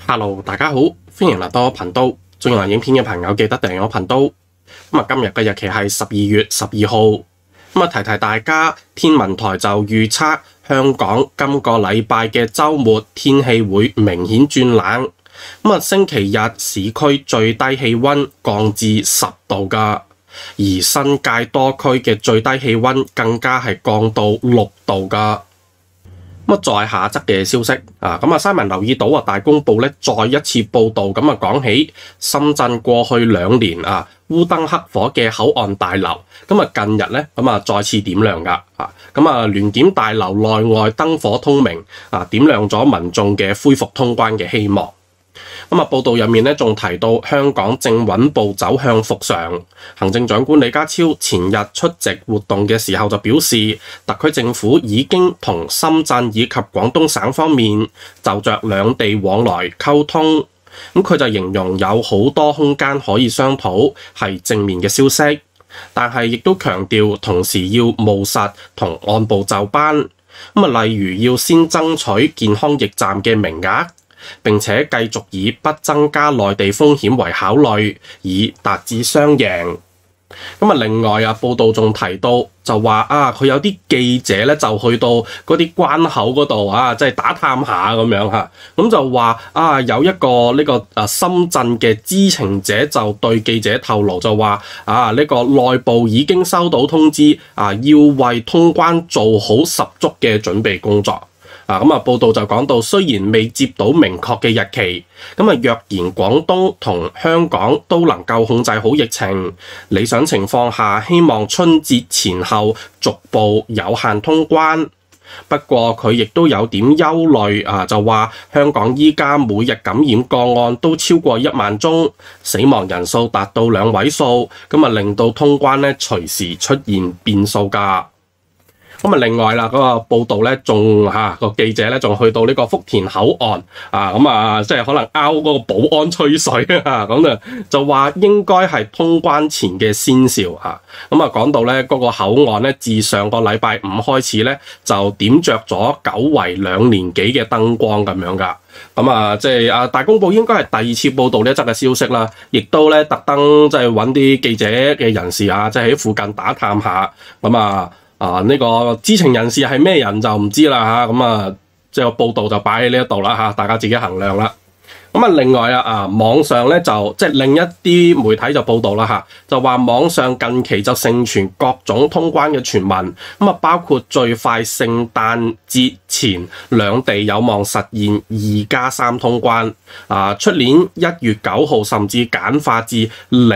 Hello，大家好，歡迎嚟到我頻道。中意我影片嘅朋友記得訂閱我頻道。今日嘅日期係12月12號。提提大家，天文台就預測香港今個禮拜嘅週末天氣會明顯轉冷。星期日市區最低氣溫降至10度㗎，而新界多區嘅最低氣溫更加係降到6度㗎。再下則嘅消息新聞留意到大公報咧再一次報導講起深圳過去2年烏燈黑火嘅口岸大樓，近日咧再次點亮㗎聯檢大樓內外燈火通明點亮咗民眾嘅恢復通關嘅希望。報道入面咧仲提到香港正穩步走向復常。行政長官李家超前日出席活動嘅時候就表示，特區政府已經同深圳以及廣東省方面就着兩地往來溝通。佢就形容有好多空間可以商討，係正面嘅消息。但係亦都強調同時要務實同按部就班。例如要先爭取健康驛站嘅名額，並且繼續以不增加內地風險為考慮，以達至雙贏。另外報道仲提到就話佢有啲記者咧就去到嗰啲關口嗰度即係打探下咁樣咁就話有一個呢個深圳嘅知情者就對記者透露就話呢個內部已經收到通知要為通關做好十足嘅準備工作。報道就講到，雖然未接到明確嘅日期，若然廣東同香港都能夠控制好疫情，理想情況下，希望春節前後逐步有限通關。不過佢亦都有點憂慮就話香港依家每日感染個案都超過1萬宗，死亡人數達到2位數，令到通關咧隨時出現變數㗎。另外嗰個報道咧，仲個記者咧，仲去到呢個福田口岸即係可能拗嗰個保安吹水就話應該係通關前嘅先兆講到咧嗰個口岸咧，自上個禮拜5開始咧就點着咗久違2年幾嘅燈光咁樣㗎。即係大公報應該係第2次報導呢一則嘅消息啦，亦都咧特登即係揾啲記者嘅人士即係喺附近打探下呢個知情人士係咩人就唔知啦即係個報道就擺喺呢一度啦大家自己衡量啦。另外網上咧就即係另一啲媒體就報道啦就話網上近期就盛傳各種通關嘅傳聞，包括最快聖誕節前兩地有望實現2+3通關，出年1月9號甚至簡化至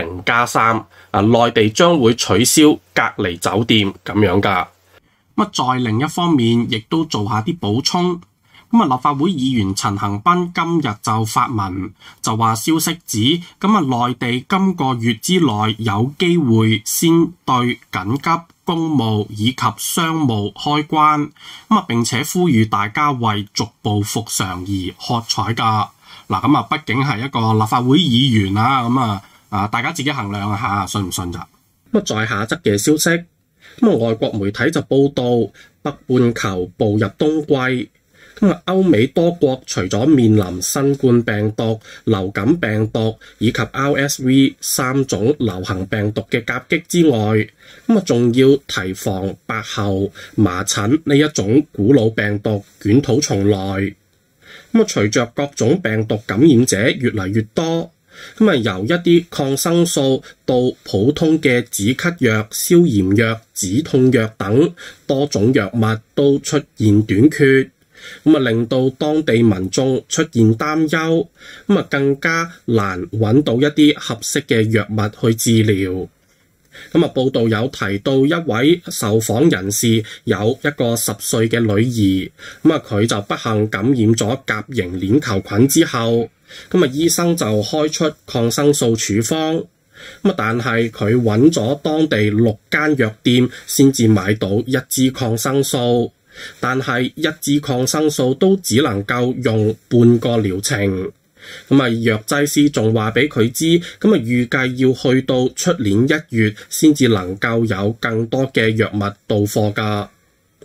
0+3。內地將會取消隔離酒店咁樣㗎。再另一方面，亦都做下啲補充。立法會議員陳恒鑌今日就發文，就話消息指內地今個月之內有機會先對緊急公務以及商務開關，並且呼籲大家為逐步復常而喝彩㗎。畢竟係一個立法會議員大家自己衡量下信唔信咋？再下則嘅消息，外國媒體就報道北半球步入冬季。歐美多國除咗面臨新冠病毒、流感病毒以及 RSV 3種流行病毒嘅夾擊之外，仲要提防白喉、麻疹呢一種古老病毒捲土重來。隨着各種病毒感染者越嚟越多，由一啲抗生素到普通嘅止咳藥、消炎藥、止痛藥等多種藥物都出現短缺。令到當地民眾出現擔憂，更加難揾到一啲合適嘅藥物去治療。報道有提到一位受訪人士有一個10歲嘅女兒，佢就不幸感染咗甲型鏈球菌之後，醫生就開出抗生素處方，但係佢揾咗當地6間藥店先至買到1支抗生素。但係1支抗生素都只能夠用半個療程，藥劑師仲話俾佢知，預計要去到出年1月先至能夠有更多嘅藥物到貨㗎。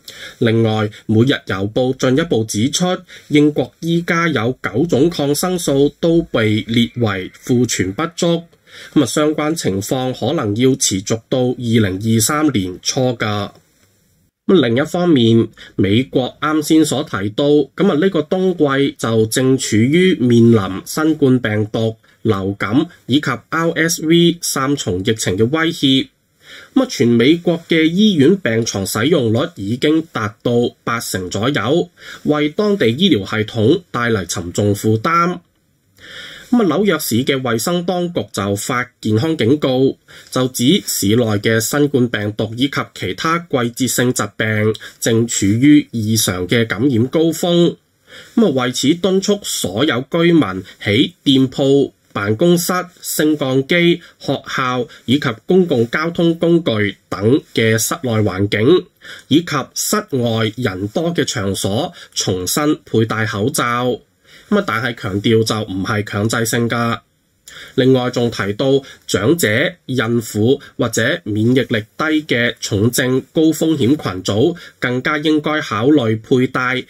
另外，《每日郵報》進一步指出，英國依家有9種抗生素都被列為庫存不足，相關情況可能要持續到2023年初㗎。另一方面，美國啱先所提到，呢個冬季就正處於面臨新冠病毒、流感以及 RSV 3重疫情嘅威脅。全美國嘅醫院病床使用率已經達到80%左右，為當地醫療系統帶嚟沉重負擔。紐約市嘅衛生當局就發健康警告，就指市內嘅新冠病毒以及其他季節性疾病正處於異常嘅感染高峰。為此敦促所有居民喺店鋪、辦公室、升降機、學校以及公共交通工具等嘅室內環境，以及室外人多嘅場所重新佩戴口罩。但係強調就唔係強制性㗎。另外仲提到長者、孕婦或者免疫力低嘅重症高風險群組，更加應該考慮佩戴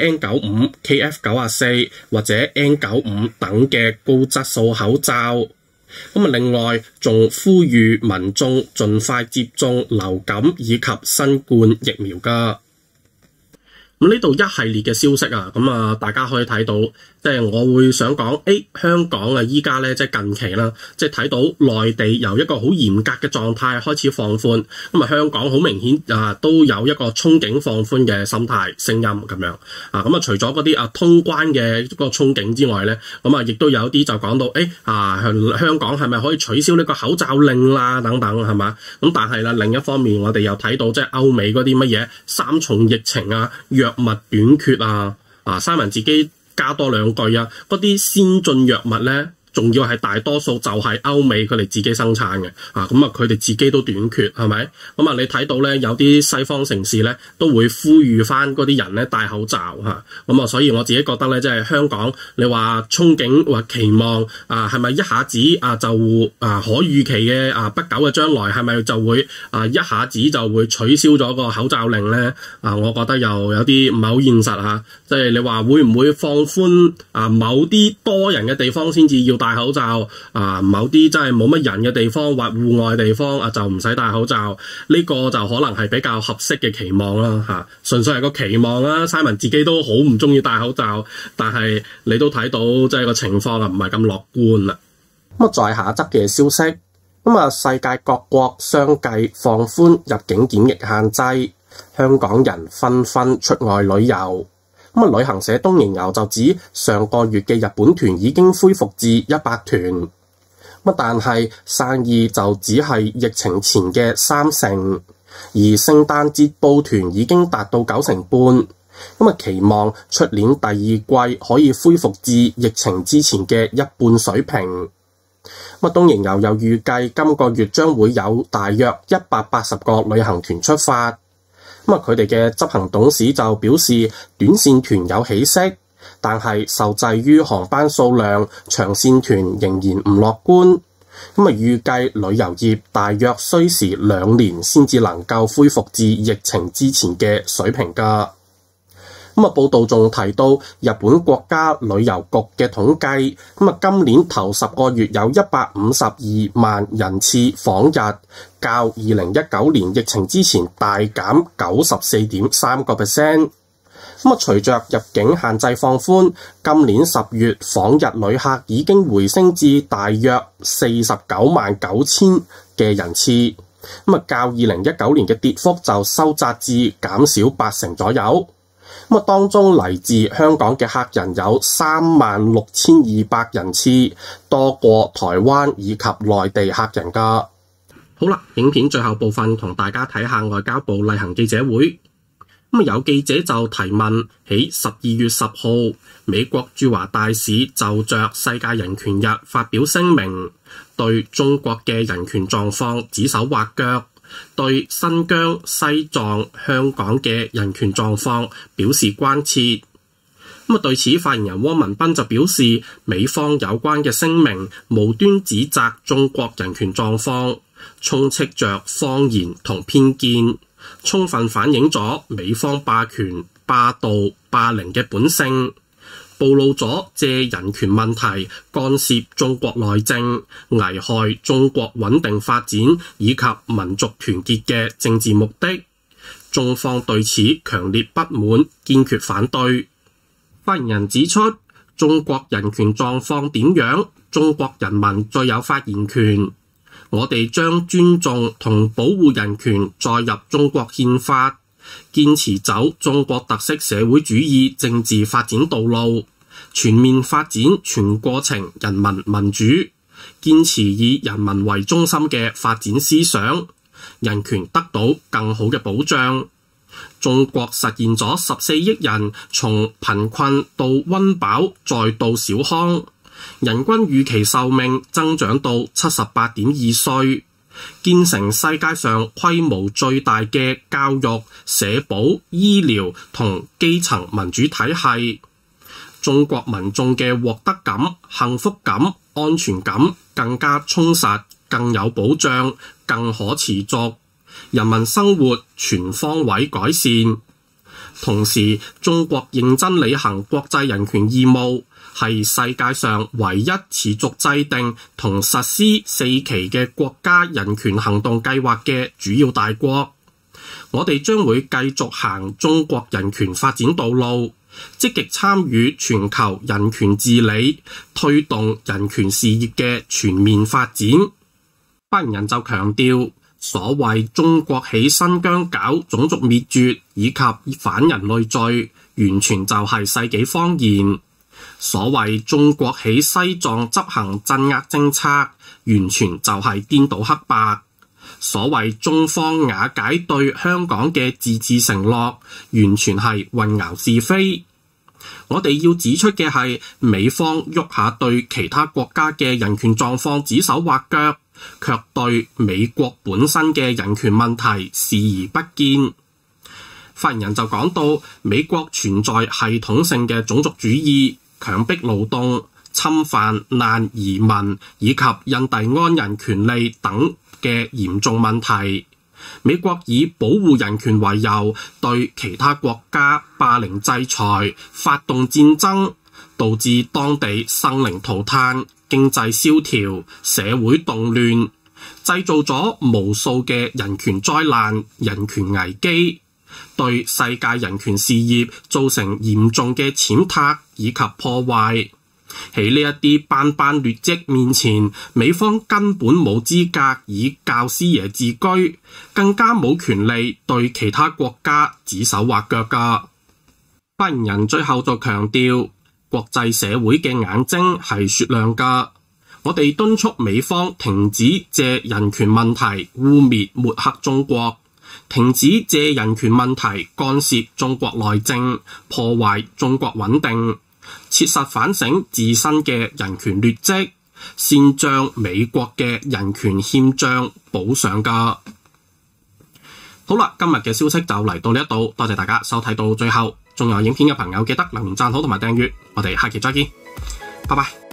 KN95、KF94 或者 N95 等嘅高質素口罩。另外仲呼籲民眾盡快接種流感以及新冠疫苗㗎。呢度一系列嘅消息啊，大家可以睇到，即係我會想講，香港啊依家咧即係近期啦，即係睇到內地由一個好嚴格嘅狀態開始放寬，香港好明顯都有一個憧憬放寬嘅心態聲音咁樣除咗嗰啲通關嘅個憧憬之外咧，亦都有啲就講到香港係咪可以取消呢個口罩令啦等等係嘛？但係啦另一方面，我哋又睇到即係歐美嗰啲乜嘢3重疫情啊、藥物短缺Simon 自己加多兩句啊，嗰啲先進藥物咧，仲要係大多數就係歐美佢哋自己生產嘅，佢哋自己都短缺係咪？你睇到咧有啲西方城市咧都會呼籲翻嗰啲人咧戴口罩所以我自己覺得咧，即係香港你話憧憬或期望係咪一下子就可預期嘅不久嘅將來係咪就會一下子就會取消咗個口罩令咧？我覺得又有啲唔係好現實即係你話會唔會放寬某啲多人嘅地方先至要戴口罩某啲真係冇乜人嘅地方或戶外地方就唔使戴口罩，呢個就可能係比較合適嘅期望啦純粹係個期望啦。Simon 自己都好唔中意戴口罩，但係你都睇到即係個情況唔係咁樂觀啦。再下一則嘅消息，世界各國相繼放寬入境檢疫限制，香港人紛紛出外旅遊。旅行社東瀛遊就指上個月嘅日本團已經恢復至100團，但係生意就只係疫情前嘅30%，而聖誕節報團已經達到90%半，期望出年第二季可以恢復至疫情之前嘅一半水平。東瀛遊又預計今個月將會有大約180個旅行團出發。佢哋嘅執行董事就表示，短線團有起色，但係受制於航班數量，長線團仍然唔樂觀。預計旅遊業大約需時2年先至能夠恢復至疫情之前嘅水平㗎。報道仲提到，日本國家旅遊局嘅統計，今年頭10個月有152萬人次訪日，較2019年疫情之前大減94.3%。隨着入境限制放寬，今年10月訪日旅客已經回升至大約49萬9千嘅人次，較2019年嘅跌幅就收窄至減少80%左右。當中嚟自香港嘅客人有36,200人次，多過台灣以及內地客人㗎。好啦，影片最後部分同大家睇下外交部例行記者會。有記者就提問，喺12月10號，美國駐華大使就着世界人權日發表聲明，對中國嘅人權狀況指手畫腳，對新疆、西藏、香港嘅人權狀況表示關切。對此，發言人汪文斌就表示，美方有關嘅聲明無端指責中國人權狀況，充斥着謊言同偏見， 充分反映咗美方霸權、霸道、霸凌嘅本性，暴露咗借人權問題干涉中國內政、危害中國穩定發展以及民族團結嘅政治目的。中方對此強烈不滿，堅決反對。發言人指出，中國人權狀況點樣，中國人民最有發言權。我哋將尊重同保護人權載入中國憲法，堅持走中國特色社會主義政治發展道路，全面發展全過程人民民主，堅持以人民為中心嘅發展思想，人權得到更好嘅保障。中國實現咗14億人從貧困到溫飽再到小康，人均預期壽命增長到78.2歲，建成世界上規模最大嘅教育、社保、醫療同基層民主體系。中國民眾嘅獲得感、幸福感、安全感更加充實、更有保障、更可持續，人民生活全方位改善。同時，中國認真履行國際人權義務，係世界上唯一持續制定同實施4期嘅國家人權行動計劃嘅主要大國。我哋將會繼續行中國人權發展道路，積極參與全球人權治理，推動人權事業嘅全面發展。發言人就強調，所謂中國喺新疆搞種族滅絕以及反人類罪，完全就係世紀謊言。所謂中國喺西藏執行鎮壓政策，完全就係顛倒黑白。所謂中方瓦解對香港嘅自治承諾，完全係混淆是非。我哋要指出嘅係，美方喐下對其他國家嘅人權狀況指手畫腳，卻對美國本身嘅人權問題視而不見。發言人就講到，美國存在系統性嘅種族主義、強迫勞動、侵犯難移民以及印第安人權利等嘅嚴重問題。美國以保護人權為由，對其他國家霸凌制裁、發動戰爭，導致當地生靈塗炭、經濟蕭條、社會動亂，製造咗無數嘅人權災難、人權危機，對世界人權事業造成嚴重嘅踐踏以及破壞。喺呢一啲斑斑劣跡面前，美方根本冇資格以教師爺自居，更加冇權利對其他國家指手畫腳㗎。發言人最後就強調，國際社會嘅眼睛係雪亮㗎，我哋敦促美方停止借人權問題污衊抹黑中國，停止借人權問題干涉中國內政，破壞中國穩定，切實反省自身嘅人權劣跡，先將美國嘅人權欠賬補上㗎。好啦，今日嘅消息就嚟到呢一度，多謝大家收睇到最後。仲有影片嘅朋友記得留言讚好同埋訂閱，我哋下期再見，拜拜。